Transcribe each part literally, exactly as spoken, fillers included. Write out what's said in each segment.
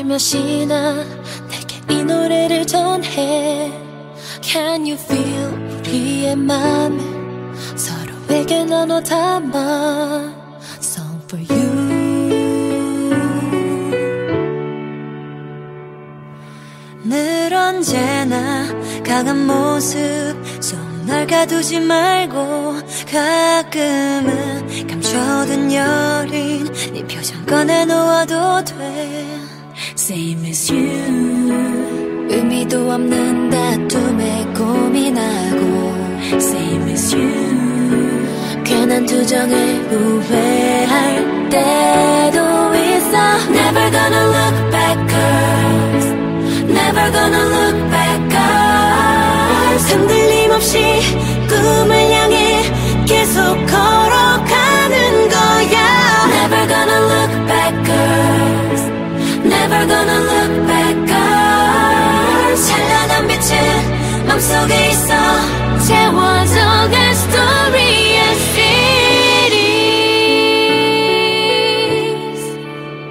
살며시나 내게 이 노래를 전해. Can you feel 우리의 맘을 서로에게 나눠 담아. Song for you. 늘 언제나 강한 모습 속 널 가두지 말고 가끔은 감춰둔 여린 네 표정 꺼내놓아도 돼. Same as you. 의미도 없는 다툼에 고민하고. Same as you. 괜한 투정에 후회할 때도 있어. Never gonna look back girls. Never gonna look back girls. 흔들림 없이 꿈을 향해 계속 걸어가는 거야. Never gonna look back girls. Never gonna look back girls. 찬란한 빛은 맘속에 있어. 채워져갈 story and cities.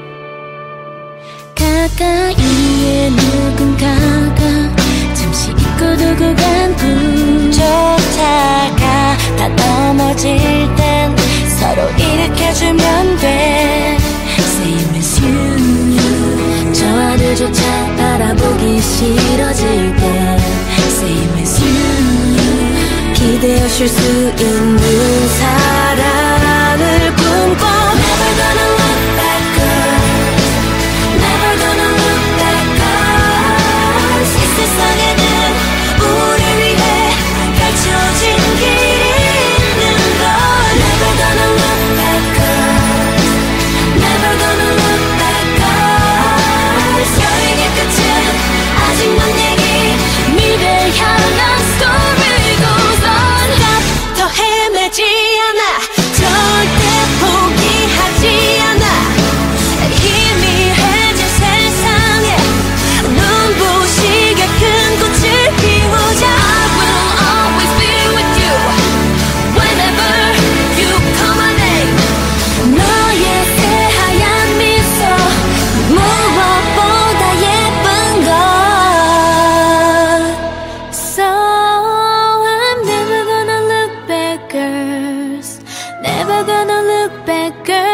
가까이에 누군가가 잠시 잊고 두고 간 꿈 쫓아가 다 넘어질 땐 서로 일으켜주면 돼. Same as you. 저 하늘조차 바라보기 싫어질 때. Same as you. 기대어 쉴 수 있는 사랑을 꿈꿔. Never gonna look back girls. Never gonna look back girls. 이 세상에는 우리 위해 펼쳐진 길이 있는 걸. Never gonna look back girls. Never gonna look back girls. 여행의 끝은 아직 먼 얘기. 미래를 향한 story goes on. Stop. 더 헤매지 않아. 절대 포기하지 않아. 희미해진 세상에 눈부시게 큰 꽃을 피우자. I will always be with you whenever you call my name. 너의 새하얀 미소 무엇보다 예쁜 것. So I'm never gonna look back girls. Never gonna look back girls.